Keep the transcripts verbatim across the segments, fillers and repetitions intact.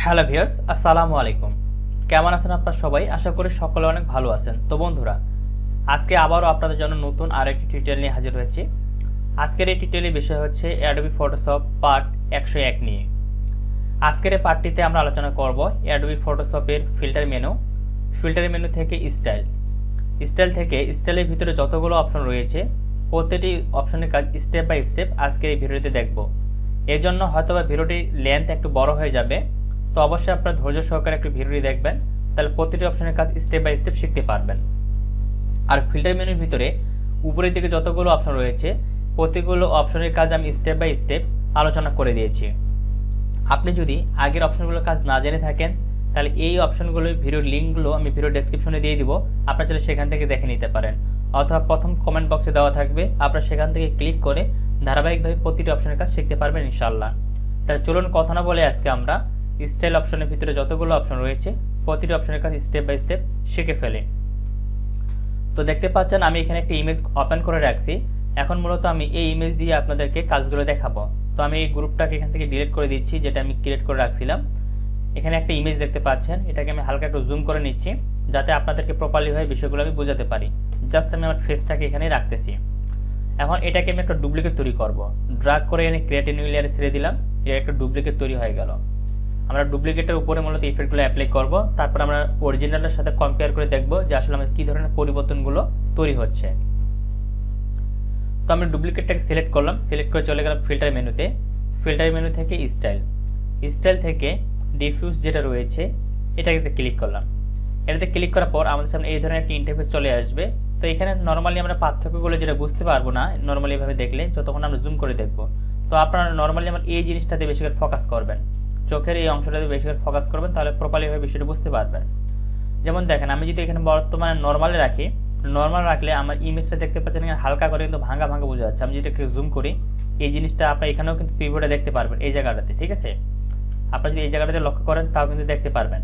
Hello viewers, আসসালামু আলাইকুম। কেমন আছেন আপনারা সবাই? আশা করি সকলে অনেক ভালো আছেন। তো বন্ধুরা, আজকে আবারও আপনাদের জন্য নতুন আরেকটি টিউটোরিয়াল নিয়ে হাজির হয়েছি। আজকের এই টিউটোরিয়ালের বিষয় হচ্ছে অ্যাডোবি ফটোশপ পার্ট একশো এক নিয়ে। আজকের এই পার্টটিতে আমরা আলোচনা করব অ্যাডোবি ফটোশপের ফিল্টার মেনু, ফিল্টার মেনু থেকে স্টাইল, স্টাইল থেকে স্টাইলের ভিতরে যতগুলো অপশন রয়েছে প্রতিটি অপশনের কাজ স্টেপ বাই স্টেপ আজকের এই ভিডিওতে দেখব। এর জন্য হয়তোবা ভিডিওটির লেন্থ একটু বড় হয়ে যাবে, তো অবশ্যই আপনারা ধৈর্য সহকারে একটু ভিডিওটি দেখবেন, তাহলে প্রতিটি অপশনের কাজ স্টেপ বাই স্টেপ শিখতে পারবেন। আর ফিল্টার মেনুর ভিতরে উপরের দিকে যতগুলো অপশন রয়েছে প্রতিগুলো অপশনের কাজ আমি স্টেপ বাই স্টেপ আলোচনা করে দিয়েছি। আপনি যদি আগের অপশনগুলোর কাজ না জেনে থাকেন তাহলে এই অপশনগুলোর ভিডিওর লিঙ্কগুলো আমি ভিডিও ডেসক্রিপশনে দিয়ে দিব, আপনারা চাইলে সেখান থেকে দেখে নিতে পারেন, অথবা প্রথম কমেন্ট বক্সে দেওয়া থাকবে, আপনারা সেখান থেকে ক্লিক করে ধারাবাহিকভাবে প্রতিটি অপশনের কাজ শিখতে পারবেন ইনশাআল্লাহ। তাহলে চলুন কথা না বলে আজকে আমরা স্টাইল অপশনের ভিতরে যতগুলো অপশন রয়েছে প্রতিটি অপশনের কাজ স্টেপ বাই স্টেপ শিখে ফেলে। তো দেখতে পাচ্ছেন আমি এখানে একটা ইমেজ ওপেন করে রাখছি। এখন মূলত আমি এই ইমেজ দিয়ে আপনাদেরকে কাজগুলো দেখাবো। তো আমি এই গ্রুপটাকে এখান থেকে ডিলিট করে দিচ্ছি, যেটা আমি ক্রিয়েট করে রাখছিলাম। এখানে একটা ইমেজ দেখতে পাচ্ছেন, এটাকে আমি হালকা একটু জুম করে নিচ্ছি যাতে আপনাদেরকে প্রপারলিভাবে বিষয়গুলো আমি বোঝাতে পারি। জাস্ট আমি আমার ফেসটাকে এখানে রাখতেছি। এখন এটাকে আমি একটা ডুপ্লিকেট তৈরি করব। ড্রাগ করে এনে ক্রিয়েট নিউ লেয়ারে ছেড়ে দিলাম, এর একটা ডুপ্লিকেট তৈরি হয়ে গেল। আমরা ডুপ্লিকেটের উপরে মূলত ইফেক্টগুলো অ্যাপ্লাই করব, তারপর আমরা অরিজিনালের সাথে কম্পেয়ার করে দেখব যে আসলে আমাদের কী ধরনের পরিবর্তনগুলো তৈরি হচ্ছে। তো আমি ডুপ্লিকেটটাকে সিলেক্ট করলাম, সিলেক্ট করে চলে গেলাম ফিল্টার মেনুতে। ফিল্টার মেনু থেকে স্টাইল, স্টাইল থেকে ডিফিউজ যেটা রয়েছে এটাকে ক্লিক করলাম। এটাতে ক্লিক করার পর আমাদের সামনে এই ধরনের একটা ইন্টারফেস চলে আসবে। তো এখানে নর্মালি আমরা পার্থক্যগুলো যেটা বুঝতে পারবো না নর্মালি এভাবে দেখলে, যতক্ষণ আমরা জুম করে দেখব। তো আপনারা নর্মালি আমার এই জিনিসটাতে বেশি করে ফোকাস করবেন, চোখের এই অংশটাতে বেশি করে ফোকাস করবেন, তাহলে প্রপারলিভাবে বিষয়টা বুঝতে পারবেন। যেমন দেখেন আমি যদি এখানে বর্তমানে নর্মালে রাখি, নর্মাল রাখলে আমার ইমেজটা দেখতে পাচ্ছেন এখানে হালকা করে কিন্তু ভাঙা ভাঙা বোঝা যাচ্ছে। আমি যদি একটু জুম করি এই জিনিসটা আপনারা এখানেও কিন্তু প্রিভিউটা দেখতে পারবেন এই জায়গাটাতে, ঠিক আছে? আপনারা যদি এই জায়গাটাতে লক্ষ্য করেন তাও কিন্তু দেখতে পারবেন।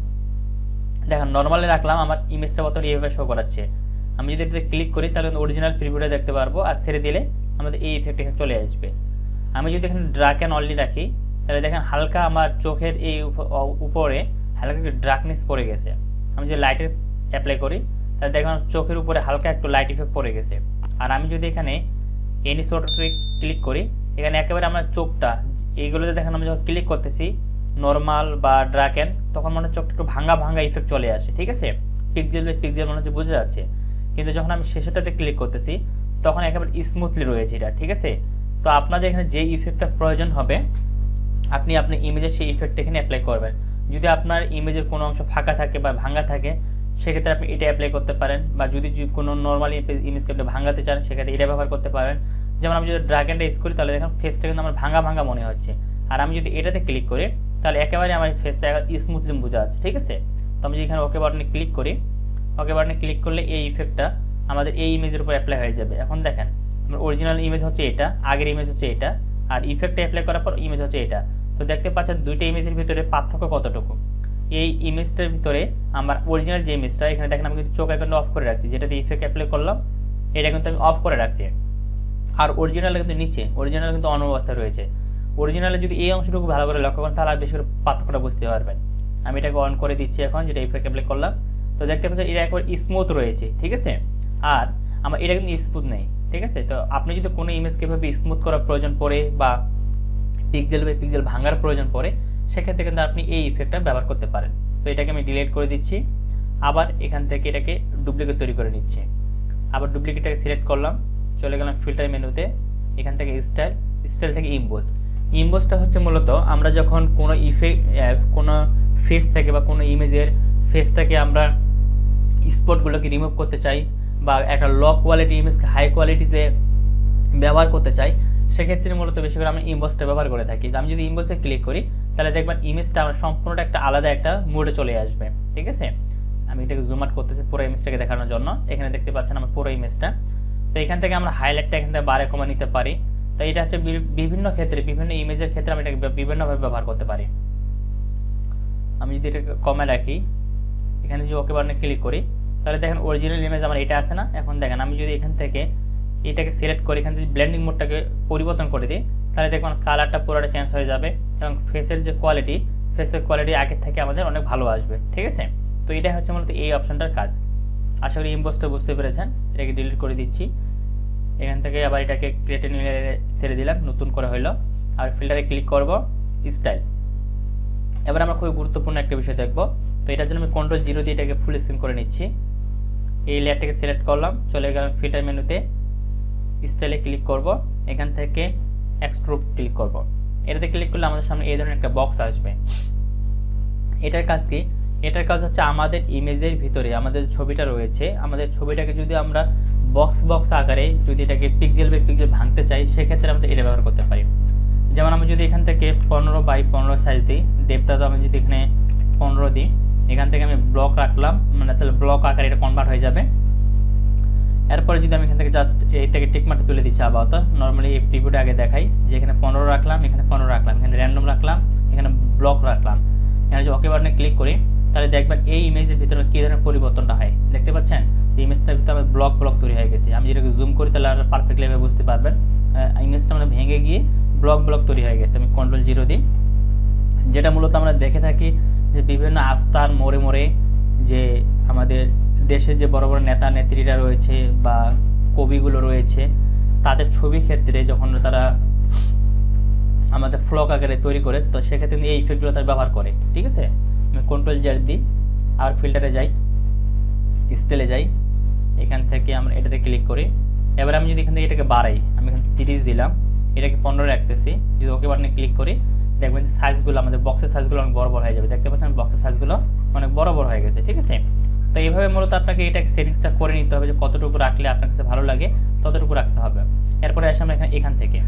দেখেন নর্মালে রাখলাম, আমার ইমেজটা বর্তমানে এইভাবে শো করাচ্ছে। আমি যদি এটাতে ক্লিক করি তাহলে অরিজিনাল প্রিভিউটা দেখতে পারবো, আর ছেড়ে দিলে আমাদের এই ইফেক্ট এখানে চলে আসবে। আমি যদি এখানে ড্রাগ অ্যান্ড অনলি রাখি তাহলে দেখেন হালকা আমার চোখের এই উপরে হালকা একটু ড্রাকনেস পড়ে গেছে। আমি যদি লাইটের অ্যাপ্লাই করি তাহলে দেখেন চোখের উপরে হালকা একটু লাইট ইফেক্ট পড়ে গেছে। আর আমি যদি এখানে এনি শর্ট ক্লিক করি এখানে একেবারে আমার চোখটা এইগুলোতে দেখেন আমি যখন ক্লিক করতেছি নর্মাল বা ড্রাগ অ্যান্ড, তখন মনে হচ্ছে চোখটা একটু ভাঙা ভাঙা ইফেক্ট চলে আসে, ঠিক আছে? পিক্সেল বাই পিক্সেল মনে হচ্ছে বোঝা যাচ্ছে। কিন্তু যখন আমি শেষটাতে ক্লিক করতেছি তখন একেবারে স্মুথলি রয়েছে এটা, ঠিক আছে? তো আপনাদের এখানে যে ইফেক্টটা প্রয়োজন হবে আপনি আপনার ইমেজের সেই ইফেক্ট এখানে অ্যাপ্লাই করবেন। যদি আপনার ইমেজের কোনো অংশ ফাঁকা থাকে বা ভাঙা থাকে সেক্ষেত্রে আপনি এটা অ্যাপ্লাই করতে পারেন, বা যদি কোনো নর্মাল ইমেজকে আপনি ভাঙাতে চান সেক্ষেত্রে এটা ব্যবহার করতে পারেন। যেমন আমি যদি ড্র্যাগ অ্যান্ড রেজ করি তাহলে দেখেন ফেসটা কিন্তু আমার ভাঙা ভাঙা মনে হচ্ছে, আর আমি যদি এটাতে ক্লিক করি তাহলে একেবারে আমার ফেসটা স্মুথলি বোঝা যাচ্ছে, ঠিক আছে? তো আমি যদি এখানে ওকে বাটনে ক্লিক করি, ওকে বাটনে ক্লিক করলে এই ইফেক্টটা আমাদের এই ইমেজের উপর অ্যাপ্লাই হয়ে যাবে। এখন দেখেন আমার অরিজিনাল ইমেজ হচ্ছে এটা, আগের ইমেজ হচ্ছে এটা, আর ইফেক্টটা অ্যাপ্লাই করার পর ইমেজ হচ্ছে এটা। তো দেখতে পাচ্ছেন দুইটা ইমেজের ভিতরে পার্থক্য কতটুকু। এই ইমেজটার ভিতরে আমার অরিজিনাল যে ইমেজটা এখানে দেখেন আমি কিন্তু চোখ আইকনটা অফ করে রাখছি, যেটাতে ইফেক্ট অ্যাপ্লাই করলাম এটা কিন্তু আমি অফ করে রাখছি। আর অরিজিনাল কিন্তু নিচে, অরিজিনাল কিন্তু অন অবস্থায় রয়েছে। অরিজিনালে যদি এই অংশটুকু ভালো করে লক্ষ্য করেন তাহলে আর বেশি করে পার্থক্যটা বুঝতে পারবেন। আমি এটাকে অন করে দিচ্ছি এখন, যেটা ইফেক্ট অ্যাপ্লাই করলাম। তো দেখতে পাচ্ছেন এটা একবার স্মুথ রয়েছে, ঠিক আছে? আর আমার এটা কিন্তু স্মুথ নেই, ঠিক আছে? তো আপনি যদি কোনো ইমেজকে এভাবে স্মুথ করার প্রয়োজন পড়ে বা পিক্সেল বাই পিক্সেল ভাঙার প্রয়োজন পড়ে সেক্ষেত্রে কিন্তু আপনি এই ইফেক্টটা ব্যবহার করতে পারেন। তো এটাকে আমি ডিলিট করে দিচ্ছি, আবার এখান থেকে এটাকে ডুপ্লিকেট তৈরি করে নিচ্ছি। আবার ডুপ্লিকেটটাকে সিলেক্ট করলাম, চলে গেলাম ফিল্টার মেনুতে, এখান থেকে স্টাইল, স্টাইল থেকে ইমবোজ। ইমবোজটা হচ্ছে মূলত আমরা যখন কোনো ইফেক্ট কোনো ফেস থেকে বা কোনো ইমেজের ফেসটাকে আমরা স্পটগুলোকে রিমুভ করতে চাই বা একটা লো কোয়ালিটি ইমেজকে হাই কোয়ালিটিতে ব্যবহার করতে চাই সেক্ষেত্রে মূলত বেশি করে আমি ইমবোজটা ব্যবহার করে থাকি। আমি যদি ইমবোজে ক্লিক করি তাহলে দেখবেন ইমেজটা আমার সম্পূর্ণটা একটা আলাদা একটা মোডে চলে আসবে, ঠিক আছে? আমি এটাকে জুম আউট করতেছি পুরো ইমেজটাকে দেখানোর জন্য। এখানে দেখতে পাচ্ছেন আমার পুরো ইমেজটা। তো এখান থেকে আমরা হাইলাইটটা এখান থেকে বারে কমে নিতে পারি। তো এটা হচ্ছে বিভিন্ন ক্ষেত্রে বিভিন্ন ইমেজের ক্ষেত্রে আমি এটাকে বিভিন্নভাবে ব্যবহার করতে পারি। আমি যদি এটাকে কমে রাখি, এখানে যদি ওকে বাটনে ক্লিক করি তাহলে দেখেন অরিজিনাল ইমেজ আমার এটা আছে না। এখন দেখেন আমি যদি এখান থেকে এটাকে সিলেক্ট করি, এখান থেকে ব্লেন্ডিং মোডটাকে পরিবর্তন করে দিই তাহলে দেখবেন কালারটা পুরোটা চেঞ্জ হয়ে যাবে এবং ফেসের যে কোয়ালিটি ফেসের কোয়ালিটি আগের থেকে আমাদের অনেক ভালো আসবে। ঠিক আছে, তো এটাই হচ্ছে মূলত এই অপশনটার কাজ। আশা করি ইম্পোজটা বুঝতে পেরেছেন। এটাকে ডিলিট করে দিচ্ছি। এখান থেকে আবার এটাকে ক্রিয়েট নিউ লেয়ারে ছেড়ে দিলাম, নতুন করে হইলো। আর ফিল্টারে ক্লিক করব স্টাইল। এবার আমরা খুবই গুরুত্বপূর্ণ একটা বিষয় দেখব। তো এটার জন্য আমি কন্ট্রোল জিরো দিয়ে এটাকে ফুল স্ক্রিন করে নিচ্ছি। এই লেয়ারটাকে সিলেক্ট করলাম, চলে গেলাম ফিল্টার মেনুতে, স্টাইলে ক্লিক করব, এখান থেকে এক্সট্রুড ক্লিক করব। এটাতে ক্লিক করলে আমাদের সামনে এই ধরনের একটা বক্স আসবে। এটার কাজ কি? এটার কাজ হচ্ছে আমাদের ইমেজের ভিতরে আমাদের ছবিটা রয়েছে, আমাদের ছবিটাকে যদি আমরা বক্স বক্স আকারে যদি এটাকে পিক্সেল বাই পিক্সেল ভাঙতে চাই, সেক্ষেত্রে আমরা এটা ব্যবহার করতে পারি। যেমন আমি যদি এখান থেকে পনেরো বাই পনেরো সাইজ দিই, ডেপটা তো আমি যদি এখানে পনেরো দিই, এখান থেকে আমি ব্লক রাখলাম, মানে তাহলে ব্লক আকারে এটা কনভার্ট হয়ে যাবে। এরপরে যদি আমি এখান থেকে জাস্ট এইটাকে টিকমার্ক তুলে দিচ্ছি, আপাতত নর্মালি এই প্রিভিউটা আগে দেখাই যে এখানে পনেরো রাখলাম, এখানে পনেরো রাখলাম, এখানে র্যান্ডম রাখলাম, এখানে ব্লক রাখলাম। এখানে যদি ওকে বাটনে ক্লিক করি, তাহলে দেখবেন এই ইমেজের ভিতরে কী ধরনের পরিবর্তনটা হয়। দেখতে পাচ্ছেন যে ইমেজটার ভিতরে আমার ব্লক ব্লক তৈরি হয়ে গেছে। আমি যেটাকে জুম করি তাহলে আর পারফেক্টলি ভাবে বুঝতে পারবেন ইমেজটা মানে ভেঙে গিয়ে ব্লক ব্লক তৈরি হয়ে গেছে। আমি কন্ট্রোল জিরো দিই, যেটা মূলত আমরা দেখে থাকি যে বিভিন্ন আস্থার মোড়ে মোড়ে যে আমাদের দেশের যে বড় বড় নেতা নেত্রীরা রয়েছে বা কবিগুলো রয়েছে, তাদের ছবি ক্ষেত্রে যখন তারা আমাদের ফ্লক আকারে তৈরি করে, তো সেক্ষেত্রে এই ইফেক্টগুলো তারা ব্যবহার করে। ঠিক আছে, আমি কন্ট্রোল জেড দিই, আর ফিল্টারে যাই, স্টাইলে যাই, এখান থেকে আমরা এটাতে ক্লিক করি। এবার আমি যদি এখান থেকে এটাকে বাড়াই, আমি এখানে তিরিশ দিলাম, এটাকে পনেরো রাখতেছি, যদি ওকে বাটনে ক্লিক করি, দেখবেন যে সাইজগুলো আমাদের বক্সের সাইজগুলো অনেক বড় বড় হয়ে যাবে। দেখতে পাচ্ছেন বক্সের সাইজগুলো অনেক বড় বড় হয়ে গেছে। ঠিক আছে, তো এইভাবে মূলত আপনাকে এটা সেটিংসটা করে নিতে হবে যে কতটুকু রাখলে আপনার কাছে ভালো লাগে ততটুকু রাখতে হবে। এরপরে আসে আমরা এখানে এখান থেকে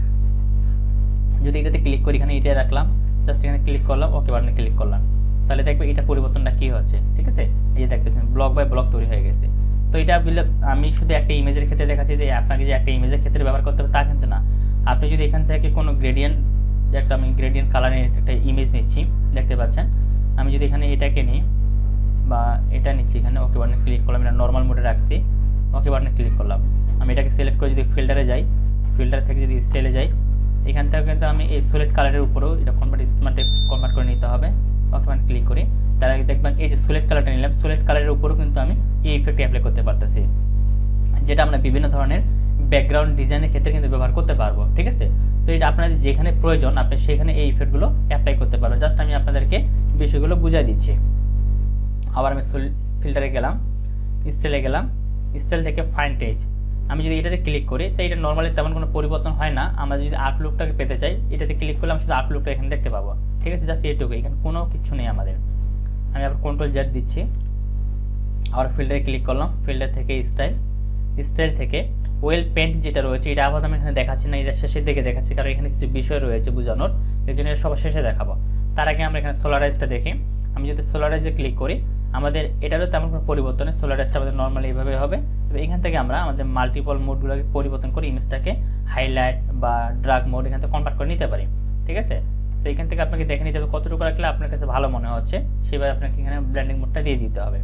যদি এটাতে ক্লিক করি, এখানে এটা রাখলাম, জাস্ট এখানে ক্লিক করলাম, ওকে বাটনে ক্লিক করলাম, তাহলে দেখবে এটা পরিবর্তনটা কি হচ্ছে। ঠিক আছে, এই যে দেখতেছেন ব্লক বাই ব্লক তৈরি হয়ে গেছে। তো এটা আমি শুধু একটা ইমেজের ক্ষেত্রে দেখাচ্ছি যে আপনাকে যে একটা ইমেজের ক্ষেত্রে ব্যবহার করতে হবে তা কিন্তু না। আপনি যদি এখান থেকে কোনো গ্রেডিয়েন্ট, যে একটা আমি গ্রেডিয়েন্ট কালারের একটা ইমেজ নিচ্ছি, দেখতে পাচ্ছেন, আমি যদি এখানে এটাকে নিই বা এটা নিচ্ছি, এখানে ওকে বাটনে ক্লিক করলাম, এটা নর্মাল মোডে রাখছি, ওকে বাটনে ক্লিক করলাম, আমি এটাকে সিলেক্ট করে যদি ফিল্টারে যাই, ফিল্টার থেকে যদি স্টাইলে যাই, এখান থেকে কিন্তু আমি এই সলিড কালারের উপরেও এটা কনভার্ট স্মার্টে কনভার্ট করে নিতে হবে। ওকে বাটনে ক্লিক করি, তার আগে দেখবেন এই যে সলিড কালারটা নিলাম, সলিড কালারের উপরেও কিন্তু আমি এই ইফেক্ট অ্যাপ্লাই করতে পারতেছি, যেটা আমরা বিভিন্ন ধরনের ব্যাকগ্রাউন্ড ডিজাইনের ক্ষেত্রে কিন্তু ব্যবহার করতে পারবো। ঠিক আছে, তো এটা আপনাদের যেখানে প্রয়োজন আপনি সেখানে এই ইফেক্টগুলো অ্যাপ্লাই করতে পারবেন। জাস্ট আমি আপনাদেরকে বিষয়গুলো বুঝিয়ে দিচ্ছি। আবার আমি ফিল্টারে গেলাম, স্টাইলে গেলাম, স্টাইল থেকে ফাইন টেজ, আমি যদি এটাতে ক্লিক করি, তাই এটা নর্মালি তেমন কোনো পরিবর্তন হয় না। আমরা যদি আউটলুকটাকে পেতে চাই, এটাতে ক্লিক করলে আমি শুধু আউটলুকটা এখানে দেখতে পাবো। ঠিক আছে, জাস্ট এইটুকু, এখানে কোনো কিছু নেই আমাদের। আমি আবার কন্ট্রোল জেড দিচ্ছি, আবার ফিল্টারে ক্লিক করলাম, ফিল্টার থেকে স্টাইল, স্টাইল থেকে ওয়েল পেন্ট যেটা রয়েছে, এটা আবার আমি এখানে দেখাচ্ছি না, এটা শেষের দিকে দেখাচ্ছি, কারণ এখানে কিছু বিষয় রয়েছে বোঝানোর, এই জন্য সবার শেষে দেখাবো। তার আগে আমরা এখানে সোলারাইজটা দেখি। আমি যদি সোলারাইজে ক্লিক করি, আমাদের এটারও তেমন কোনো পরিবর্তন নেই, সোলারাইজটা আমাদের নর্মালি এইভাবে হবে। তবে এখান থেকে আমরা আমাদের মাল্টিপল মোডগুলোকে পরিবর্তন করে ইমেজটাকে হাইলাইট বা ড্রাগ মোড এখান থেকে কনভার্ট করে নিতে পারি। ঠিক আছে, তো এখান থেকে আপনাকে দেখে নিতে হবে কতটুকু রাখলে আপনার কাছে ভালো মনে হচ্ছে, সেভাবে আপনাকে এখানে ব্লেন্ডিং মোডটা দিয়ে দিতে হবে।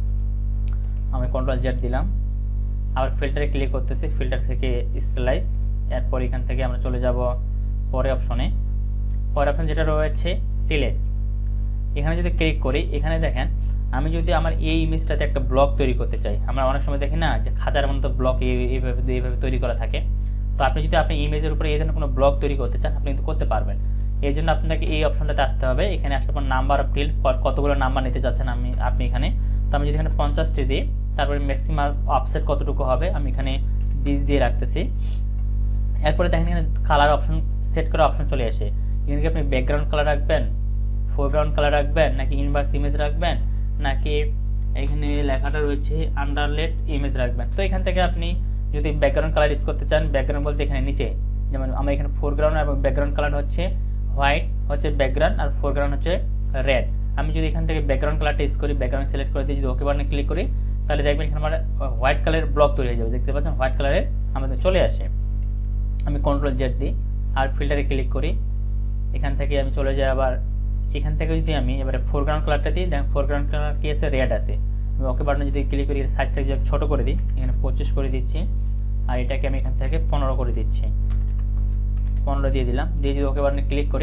আমি কন্ট্রোল জেড দিলাম, আবার ফিল্টারে ক্লিক করতেছি, ফিল্টার থেকে স্টাইলাইজ, এরপর এখান থেকে আমরা চলে যাব পরে অপশনে। পরে অপশন যেটা রয়েছে টিলেস, এখানে যদি ক্লিক করি, এখানে দেখেন আমি যদি আমার এই ইমেজটাতে একটা ব্লক তৈরি করতে চাই, আমরা অনেক সময় দেখি না যে খাঁচার মতো ব্লক এইভাবে এইভাবে তৈরি করা থাকে। তো আপনি যদি আপনি ইমেজের উপরে এই ধরনের কোনো ব্লক তৈরি করতে চান, আপনি কিন্তু করতে পারবেন। এই জন্য আপনাকে এই অপশনটাতে আসতে হবে। এখানে আসলে পর নাম্বার অফ টিল, কতগুলো নাম্বার নিতে চাচ্ছেন আমি আপনি এখানে, তো আমি যদি এখানে পঞ্চাশটি দিই, তারপরে ম্যাক্সিমাম অফসেট কতটুকু হবে আমি এখানে বিশ দিয়ে রাখতেছি। এরপরে দেখেন এখানে কালার অপশন সেট করা অপশন চলে আসে। এখানে কি আপনি ব্যাকগ্রাউন্ড কালার রাখবেন, ফোরগ্রাউন্ড কালার রাখবেন, নাকি ইনভার্স ইমেজ রাখবেন, নাকি এখানে লেখাটা রয়েছে আন্ডারলেট ইমেজ রাখবেন। তো এখান থেকে আপনি যদি ব্যাকগ্রাউন্ড কালার ইউজ করতে চান, ব্যাকগ্রাউন্ড বলতে এখানে নিচে যেমন আমার এখানে ফোরগ্রাউন্ড এবং ব্যাকগ্রাউন্ড কালার হচ্ছে হোয়াইট হচ্ছে ব্যাকগ্রাউন্ড, আর ফোরগ্রাউন্ড হচ্ছে রেড। আমি যদি এখান থেকে ব্যাকগ্রাউন্ড কালারটা ইউজ করি, ব্যাকগ্রাউন্ড সিলেক্ট করে দিয়ে যদি ওকে বাটনে ক্লিক করি, তাহলে দেখবেন এখানে আমার হোয়াইট কালারের ব্লক তৈরি হয়ে যাবে। দেখতে পাচ্ছেন হোয়াইট কালারের আমাদের চলে আসে। আমি কন্ট্রোল জেড দিই, আর ফিল্টারে ক্লিক করি, এখান থেকে আমি চলে যাই। আবার এখান থেকে যদি আমি এবারে ফোরগ্রাউন্ড কালারটা দিই, দেখেন ফোরগ্রাউন্ড কালার কি আছে, রেড আছে। আমি ওকে বাটনে যদি ক্লিক করি, সাইজটাকে যদি ছোটো করে দিই, এখানে পঁচিশ করে দিচ্ছি, আর এটাকে আমি এখান থেকে পনেরো করে দিচ্ছি, পনেরো দিয়ে দিলাম। দিয়ে যদি ওকে বাটনে ক্লিক করি,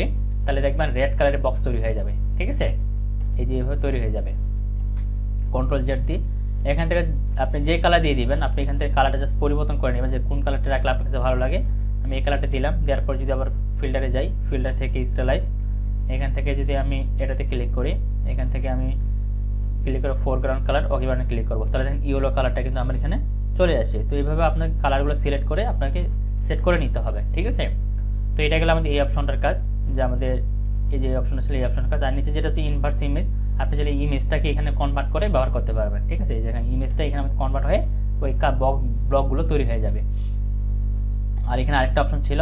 তাহলে দেখবেন রেড কালারের বক্স তৈরি হয়ে যাবে। ঠিক আছে, এই যে এইভাবে তৈরি হয়ে যাবে। কন্ট্রোল জেড দিয়ে এখান থেকে আপনি যে কালার দিয়ে দিবেন, আপনি এখান থেকে কালারটা জাস্ট পরিবর্তন করে নেবেন যে কোন কালারটা রাখলে আপনার কাছে ভালো লাগে। আমি এই কালারটা দিলাম, দেওয়ার পর যদি আবার ফিল্টারে যাই, ফিল্টার থেকে স্টাইলাইজ, এখান থেকে যদি আমি এটাতে ক্লিক করি, এখান থেকে আমি ক্লিক করে ফোরগ্রাউন্ড কালার ওকে বাটনে ক্লিক করবো, তাহলে দেখেন ইয়েলো কালারটা কিন্তু আমার এখানে চলে আসে। তো এইভাবে আপনাকে কালারগুলো সিলেক্ট করে আপনাকে সেট করে নিতে হবে। ঠিক আছে, তো এটা গেলে আমাদের এই অপশনটার কাজ, যে আমাদের এই যে অপশন আসলে এই অপশনের কাজ। আর নিচে যেটা হচ্ছে ইনভার্স ইমেজ, আপনি চাইলে ইমেজটাকে এখানে কনভার্ট করে ব্যবহার করতে পারবেন। ঠিক আছে, এই যে ইমেজটা এখানে আমাদের কনভার্ট হয়ে ওই ব্লকগুলো তৈরি হয়ে যাবে। আর এখানে আরেকটা অপশন ছিল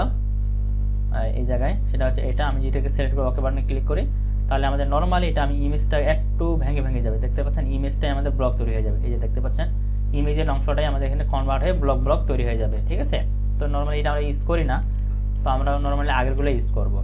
এই জায়গায়, সেটা হচ্ছে এটা, আমি যেটাকে সিলেক্ট করে ওকে বাটনে ক্লিক করি, তাহলে আমাদের নর্মালি এটা আমি ইমেজটা একটু ভেঙে ভেঙে যাবে, দেখতে পাচ্ছেন ইমেজটাই আমাদের ব্লক তৈরি হয়ে যাবে। এই যে দেখতে পাচ্ছেন ইমেজের অংশটাই আমাদের এখানে কনভার্ট হয়ে ব্লক ব্লক তৈরি হয়ে যাবে। ঠিক আছে, তো নর্মালি এটা আমরা ইউজ করি না, তো আমরা নর্মালি আগেরগুলো ইউজ করব।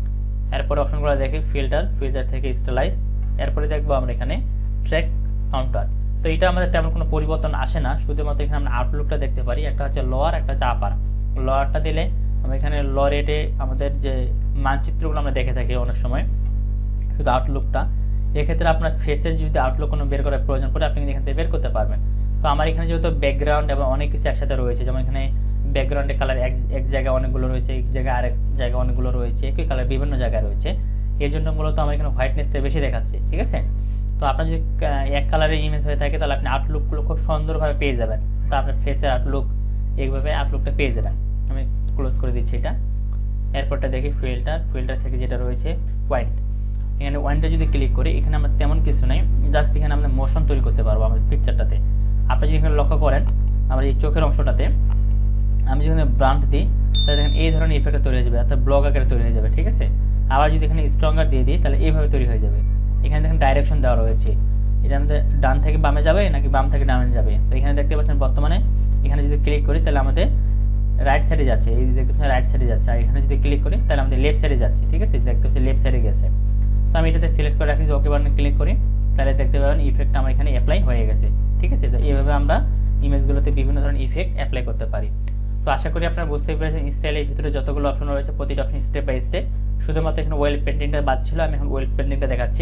এরপরে অপশনগুলো দেখি ফিল্টার, ফিল্টার থেকে স্টাইলাইজ, এরপরে দেখবো আমরা এখানে ট্র্যাক কাউন্টার। তো এটা আমাদের তেমন কোনো পরিবর্তন আসে না, শুধুমাত্র এখানে আমরা আউটলুকটা দেখতে পারি, একটা হচ্ছে লোয়ার, একটা হচ্ছে আপার। লোয়ারটা দিলে আমরা এখানে লো রেটে আমাদের যে মানচিত্রগুলো আমরা দেখে থাকি অনেক সময়, শুধু আউটলুকটা, এক্ষেত্রে আপনার ফেসের যদি আউটলুক কোনো বের করার প্রয়োজন পড়ে আপনি এখান থেকে বের করতে পারবেন। তো আমার এখানে যেহেতু ব্যাকগ্রাউন্ড এবং অনেক কিছু একসাথে রয়েছে, যেমন এখানে ব্যাকগ্রাউন্ডে কালার এক এক জায়গায় অনেকগুলো রয়েছে, এক জায়গায় আরেক জায়গায় অনেকগুলো রয়েছে, একই কালার বিভিন্ন জায়গায় রয়েছে, এই জন্য মূলত আমার এখানে হোয়াইটনেসটা বেশি দেখাচ্ছে। ঠিক আছে, তো আপনার যদি এক কালারের ইমেজ হয়ে থাকে তাহলে আপনি আউটলুকগুলো খুব সুন্দরভাবে পেয়ে যাবেন। তো আপনার ফেসের আউটলুক এইভাবে আউটলুকটা পেয়ে যাবেন। আমি ক্লোজ করে দিচ্ছি এটা। এরপরটা দেখি ফিল্টার, ফিল্টার থেকে যেটা রয়েছে পয়েন্ট, এখানে ওয়ানটা যদি ক্লিক করি, এখানে আমরা তেমন কিছু নেই, জাস্ট এখানে আমরা মোশন তৈরি করতে পারবো আমাদের পিকচারটাতে। আপনি যদি এখানে লক্ষ্য করেন আমার এই চোখের অংশটাতে আমি যেখানে ব্রান্ড দিই, তাহলে দেখেন এই ধরনের ইফেক্টটা তৈরি হয়ে যাবে, অর্থাৎ ব্লক আকারে তৈরি হয়ে যাবে। ঠিক আছে, আবার যদি এখানে স্ট্রঙ্গার দিয়ে দিই তাহলে এইভাবে তৈরি হয়ে যাবে। এখানে দেখেন ডাইরেকশন দেওয়া রয়েছে, এটা আমাদের ডান থেকে বামে যাবে নাকি বাম থেকে ডানে যাবে। তো এখানে দেখতে পাচ্ছেন বর্তমানে এখানে যদি ক্লিক করি তাহলে আমাদের রাইট সাইডে যাচ্ছে, এই দেখতে পাচ্ছেন রাইট সাইডে যাচ্ছে, আর এখানে যদি ক্লিক করি তাহলে আমাদের লেফট সাইডে যাচ্ছে। ঠিক আছে, দেখতে পাচ্ছি লেফট সাইডে গেছে। তো আমি এটাতে সিলেক্ট করে রাখি, ওকে বাটনে ক্লিক করি, তাহলে দেখতে পাবেন ইফেক্টটা আমার এখানে অ্যাপ্লাই হয়ে গেছে। ঠিক আছে, তো এইভাবে আমরা ইমেজগুলোতে বিভিন্ন ধরনের ইফেক্ট অ্যাপ্লাই করতে পারি। তো আশা করি আপনারা বুঝতে পেরেছেন স্টাইলের ভিতরে যতগুলো অপশন রয়েছে প্রতিটা অপশন স্টেপ বাই স্টেপ। শুধুমাত্র এখানে ওয়েল পেন্টিংটা বাদ ছিল, আমি এখন ওয়েল পেন্টিংটা দেখাচ্ছি।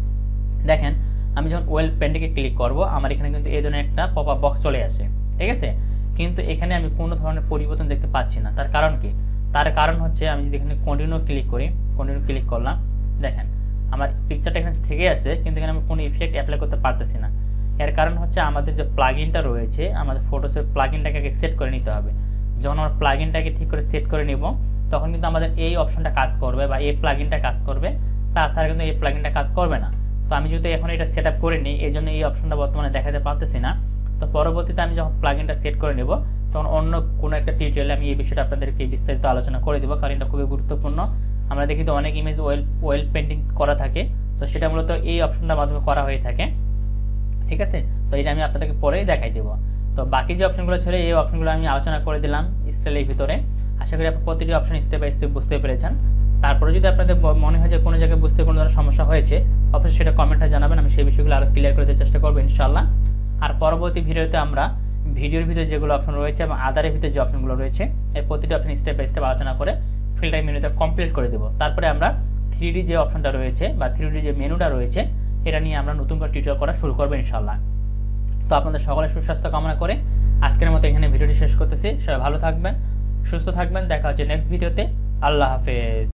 দেখেন আমি যখন ওয়েল পেন্টিংয়ে ক্লিক করব আমার এখানে কিন্তু এই ধরনের একটা পপ আপ বক্স চলে আসে। ঠিক আছে, কিন্তু এখানে আমি কোনো ধরনের পরিবর্তন দেখতে পাচ্ছি না। তার কারণ কি? তার কারণ হচ্ছে আমি যদি এখানে কন্টিনিউ ক্লিক করি, কন্টিনিউ ক্লিক করলাম, দেখেন আমার পিকচারটা এখানে থেকে আসে, কিন্তু এখানে আমি কোনো ইফেক্ট অ্যাপ্লাই করতে পারতেছি না। এর কারণ হচ্ছে আমাদের যে প্লাগইনটা রয়েছে, আমাদের ফটোসের প্লাগইনটাকে আগে সেট করে নিতে হবে। যখন আমরা প্লাগইনটাকে ঠিক করে সেট করে নিব তখন কিন্তু আমাদের এই অপশনটা কাজ করবে বা এই প্লাগইনটা কাজ করবে, তাছাড়া কিন্তু এই প্লাগইনটা কাজ করবে না। তো আমি যদি এখন এটা সেট আপ করে নিই, এই জন্য এই অপশনটা বর্তমানে দেখাতে পারতেছি না। তো পরবর্তীতে আমি যখন প্লাগইনটা সেট করে নেব তখন অন্য কোনো একটা টিউটোরিয়ালে আমি এই বিষয়টা আপনাদেরকে বিস্তারিত আলোচনা করে দেবো, কারণ এটা খুবই গুরুত্বপূর্ণ। আমরা দেখি তো অনেক ইমেজ ওয়েল ওয়েল পেন্টিং করা থাকে, তো সেটা মূলত এই অপশনটার মাধ্যমে করা হয়ে থাকে। ঠিক আছে, তো এটা আমি আপনাদেরকে পরেই দেখাই দেবো। তো বাকি যে অপশনগুলো ছিল এই অপশনগুলো আমি আলোচনা করে দিলাম স্টাইলের ভিতরে। আশা করি আপনি প্রতিটি অপশন স্টেপ বাই স্টেপ বুঝতে পেরেছেন। তারপরে যদি আপনাদের মনে হয় যে কোনো জায়গায় বুঝতে কোনো ধরনের সমস্যা হয়েছে, অবশ্যই সেটা কমেন্টে জানাবেন, আমি সেই বিষয়গুলো আরও ক্লিয়ার করে দেওয়ার চেষ্টা করবো ইনশাআল্লাহ। আর পরবর্তী ভিডিওতে আমরা ভিডিওর ভিতরে যেগুলো অপশন রয়েছে এবং আদারের ভিতরে যে অপশনগুলো রয়েছে এই প্রতিটি অপশন স্টেপ বাই স্টেপ আলোচনা করে ফিল্টার মেনুতে কমপ্লিট করে দেবো। তারপরে আমরা থ্রি ডি যে অপশনটা রয়েছে বা থ্রি ডি যে মেনুটা রয়েছে এটা নিয়ে আমরা নতুন করে টিউটোরিয়াল করা শুরু করবো ইনশাআল্লাহ। তো আপনাদের সকলের সুস্বাস্থ্য কামনা করে আজকের মতো এখানে ভিডিওটি শেষ করতেছি। সবাই ভালো থাকবেন, সুস্থ থাকবেন, দেখা হচ্ছে নেক্সট ভিডিওতে। আল্লাহ হাফেজ।